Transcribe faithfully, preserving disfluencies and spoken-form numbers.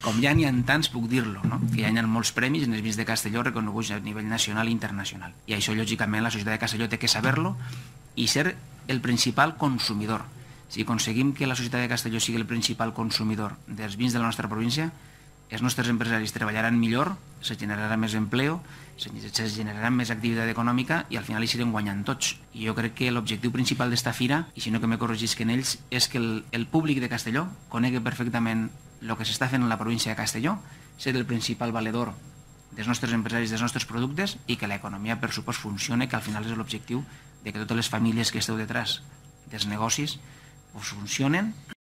Com ja n'hi ha tants, puc dir-lo, no? Que ja hi ha molts premis en els vins de Castelló reconeguts a nivell nacional i internacional. I això, lògicament, la societat de Castelló té que saber-lo i ser el principal consumidor. Si aconseguim que la societat de Castelló sigui el principal consumidor dels vins de la nostra província, els nostres empresaris treballaran millor, se generarà més empleo, se generarà més activitat econòmica i al final hi serem guanyant tots. I jo crec que l'objectiu principal d'esta fira, i si no que me corregisquen ells, és que el, el públic de Castelló conegui perfectament el que s'està fent en la província de Castelló, ser el principal valedor dels nostres empresaris, dels nostres productes i que l'economia, per supost, funcione, que al final és l'objectiu de que totes les famílies que esteu detrás dels negocis funcionen